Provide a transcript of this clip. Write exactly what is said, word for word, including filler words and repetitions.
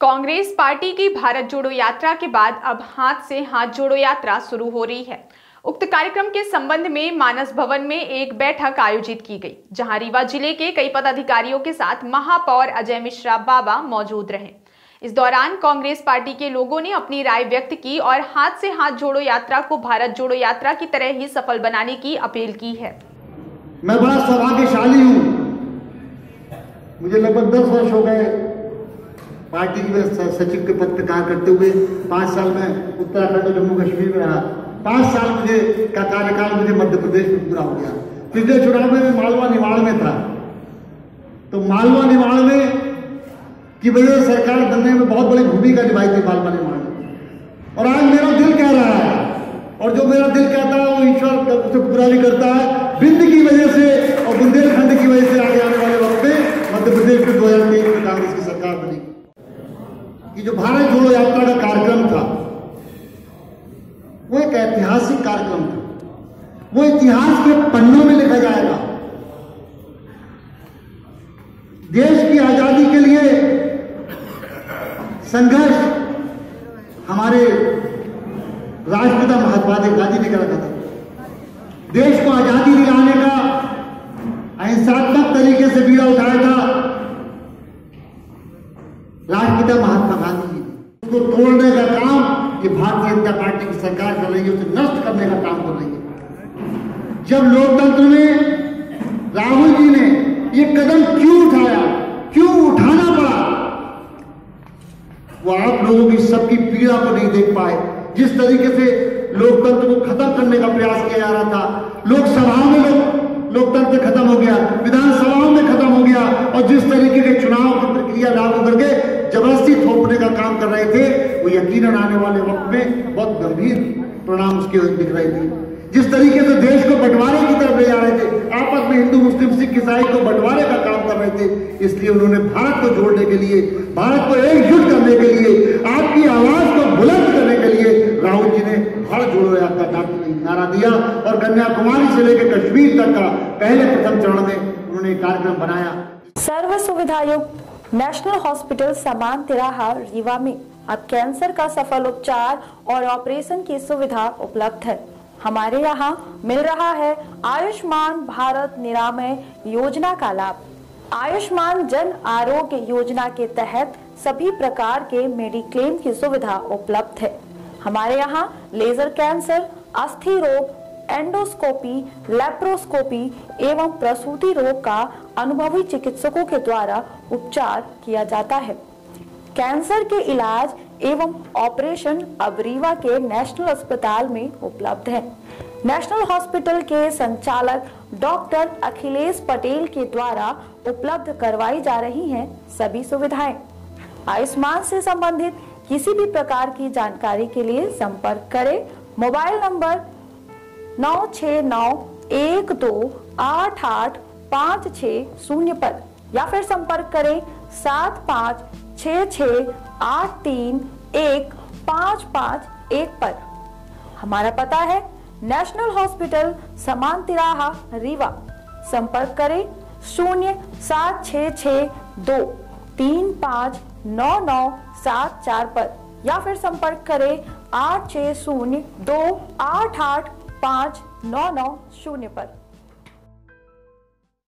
Congress party की भारत जोड़ो यात्रा के बाद अब हाथ से हाथ जोड़ो यात्रा शुरू हो रही है। उक्त कार्यक्रम के संबंध में मानस भवन में एक बैठक आयोजित की गई, जहां रीवा जिले के कई पदाधिकारियों के साथ महापौर अजय मिश्रा बाबा मौजूद रहे। इस दौरान कांग्रेस पार्टी के लोगों ने अपनी राय व्यक्त की और हाथ से हाथ जोड़ो यात्रा को भारत जोड़ो यात्रा की तरह ही सफल बनाने की अपील की है। मैं बड़ा सौभाग्यशाली हूँ। मुझे लगभग दस वर्ष हो गए पार्टी में सचिव के पद पर कार्य करते हुए। पाँच साल में उत्तराखंड और जम्मू कश्मीर में रहा। पाँच साल मुझे का कार्यकाल मुझे मध्य प्रदेश में पूरा हो गया। पिछले चुनाव में मैं मालवा निमाड़ में था, तो मालवा निमाड़ में की वजह से सरकार बनने में बहुत बड़ी भूमिका निभाई थी मालवा निमाड़ में। और आज मेरा दिल कह रहा है, और जो मेरा दिल कहता है वो ईश्वर उसे पूरा भी करता है। बिंद की वजह से और बुंदेलखंड की वजह से आगे आने वाले वक्त में मध्य प्रदेश में दो हजार तेईस में कांग्रेस की सरकार बनी। कि जो भारत जोड़ो यात्रा का कार्यक्रम था वो एक ऐतिहासिक कार्यक्रम था। वो इतिहास के पन्नों में लिखा जाएगा। देश की आजादी के लिए संघर्ष हमारे राष्ट्रपिता महात्मा गांधी ने रखा था। देश को आजादी दिलाने का अहिंसात्मक तरीके से बीड़ा उठाया था राष्ट्रपिता महात्मा गांधी जी ने। उसको तोड़ने का काम ये भारतीय जनता पार्टी की सरकार कर रही है, उसे नष्ट करने का काम कर रही है। जब लोकतंत्र में राहुल जी ने ये कदम क्यों उठाया, क्यों उठाना पड़ा, वो आप लोगों की सबकी पीड़ा को नहीं देख पाए। जिस तरीके से लोकतंत्र को खत्म करने का प्रयास किया जा रहा था, लोकसभाओं में लोग लोकतंत्र खत्म हो गया, विधानसभाओं में खत्म हो गया, और जिस तरीके के चुनाव की प्रक्रिया लागू करके जबरदस्ती थोपने का काम कर रहे थे, वो यकीनन आने वाले वक्त में बहुत गंभीर परिणाम उसके दिख रहे थे। जिस तरीके से देश को बंटवारे की तरफ ले जा रहे थे, आपस में हिंदू मुस्लिम सिख ईसाई को बंटवारे का काम कर रहे थे, इसलिए उन्होंने भारत को जोड़ने के लिए, भारत को एकजुट करने के लिए, आपकी आवाज को बुलंद करने के लिए राहुल जी ने भारत जोड़ो यात्रा का नारा दिया। और कन्याकुमारी से लेकर कश्मीर तक का पहले प्रथम चरण में उन्होंने कार्यक्रम बनाया। सर्व सुविधा युक्त नेशनल हॉस्पिटल समान तिराहा रीवा में अब कैंसर का सफल उपचार और ऑपरेशन की सुविधा उपलब्ध है। हमारे यहाँ मिल रहा है आयुष्मान भारत निरामय योजना का लाभ। आयुष्मान जन आरोग्य योजना के तहत सभी प्रकार के मेडिक्लेम की सुविधा उपलब्ध है। हमारे यहाँ लेजर कैंसर, अस्थि रोग, एंडोस्कोपी, लेप्रोस्कोपी एवं प्रसूति रोग का अनुभवी चिकित्सकों के द्वारा उपचार किया जाता है। कैंसर के इलाज एवं ऑपरेशन अब रीवा के नेशनल अस्पताल में उपलब्ध है। नेशनल हॉस्पिटल के संचालक डॉक्टर अखिलेश पटेल के द्वारा उपलब्ध करवाई जा रही हैं सभी सुविधाएं। आयुष्मान से संबंधित किसी भी प्रकार की जानकारी के लिए संपर्क करें मोबाइल नंबर नौ छः नौ एक दो आठ आठ पाँच छः शून्य पर, या फिर संपर्क करें सात पाँच छः छः आठ तीन एक पाँच पाँच एक पर। हमारा पता है नेशनल हॉस्पिटल समान तिराहा रीवा। संपर्क करें शून्य सात छः छः दो तीन पाँच नौ नौ सात चार पर, या फिर संपर्क करें आठ छः शून्य दो आठ आठ पाँच नौ नौ शून्य पर।